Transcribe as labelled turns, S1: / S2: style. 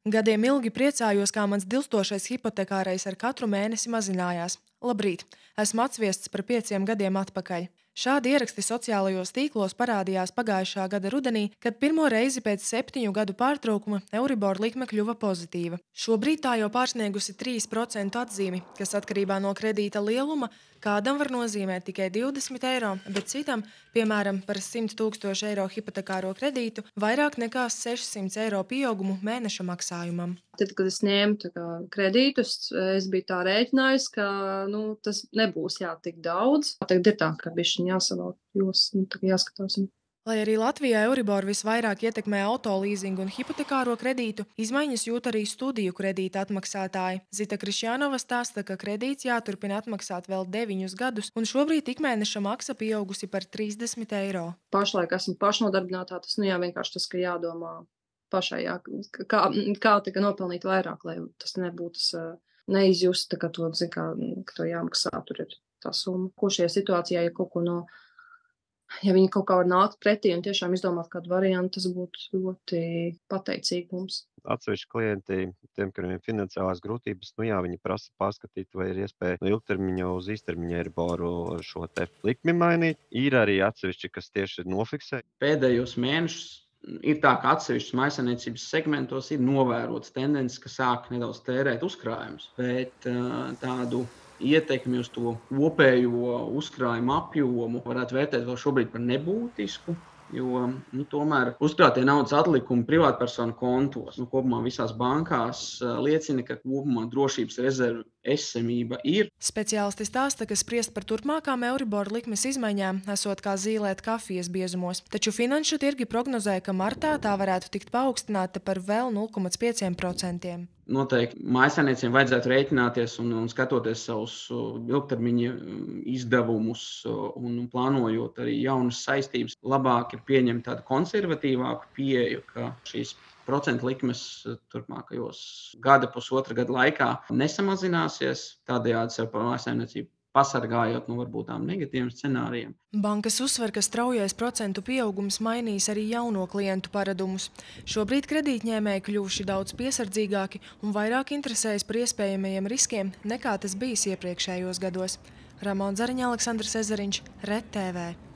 S1: Gadiem ilgi priecājos, kā mans dilstošais hipotekārais ar katru mēnesi mazinājās. Labrīt! Esmu atsviests par 5 gadiem atpakaļ. Šādi ieraksti sociālajos tīklos parādījās pagājušā gada rudenī, kad pirmo reizi pēc 7 gadu pārtraukuma Euribor likme kļuva pozitīva. Šobrīd tā jau pārsniegusi 3% atzīmi, kas atkarībā no kredīta lieluma kādam var nozīmēt tikai 20 eiro, bet citam, piemēram, par 100 000 eiro hipotekāro kredītu, vairāk nekā 600 eiro pieaugumu mēneša maksājumam.
S2: Tad, kad es ņēmu kredītus, es biju tā rēķinājis, ka tas nebūs tik daudz. Tagad ir tā, ka bišķiņ jāsavalk, jāskatās.
S1: Lai arī Latvijā Euribor visvairāk ietekmē autolīzingu un hipotekāro kredītu, izmaiņas jūt arī studiju kredīta atmaksātāji. Zita Krišjānova stāsta, ka kredīts jāturpina atmaksāt vēl 9 gadus, un šobrīd ikmēneša maksa pieaugusi par 30 eiro.
S2: Pašlaik esmu pašnodarbinātā, tas vienkārši tas, ka jādomā pašai, kā nopelnīt vairāk, lai tas nebūtu neizjust, ka to jāmaksā, tur ir tā summa. Ko šajā situācijā, ja viņi kaut kā var nākt pretī un tiešām izdomāt kādu variantu, tas būtu ļoti pateicīgi mums.
S3: Atsevišķi klienti, tiem, kuriem ir finansiālās grūtības, viņi prasa pārskatīt, vai ir iespēja no ilgtermiņa uz īstermiņa Euriboru šo te likmi mainīt. Ir arī atsevišķi, kas tieši nofiksē.
S4: Pēdējos mēnešus ir tā, ka atsevišķos mājsaimniecības segmentos ir novērotas tendences, ka sāk nedaudz tērēt uzkrājumus, bet tādu ietekmi uz to kopējo uzkrājumu apjomu varētu vērtēt vēl šobrīd par nebūtisku, jo tomēr uzkrātie naudas atlikumi privātpersonu kontos kopumā visās bankās liecina, ka kopumā drošības rezervu esamība ir.
S1: Speciālisti stāsta, ka spriest par turpmākām Euribor likmes izmaiņām esot kā zīlēt kafijas biezumos, taču finanšu tirgi prognozē, ka martā tā varētu tikt paaugstināta par vēl 0,5%.
S4: Noteikti mājsaimniecībiem vajadzētu rēķināties un skatoties savus ilgtermiņa izdevumus un plānojot arī jaunas saistības, labāk ir pieņemt tādu konservatīvāku pieeju, ka šīs procentu likmes turpmākajos pusotra gada laikā nesamazināsies, tādējādi sev par mājsaimniecību pasargājot no varbūt tām negatīviem scenārijiem.
S1: Bankas uzsver, ka straujais procentu pieaugums mainīs arī jauno klientu paradumus. Šobrīd kredītņēmēji kļuvuši daudz piesardzīgāki un vairāk interesējas par iespējamajiem riskiem, nekā tas bijis iepriekšējos gados. Ramona Zariņa, Aleksandrs Ezeriņš, RED TV.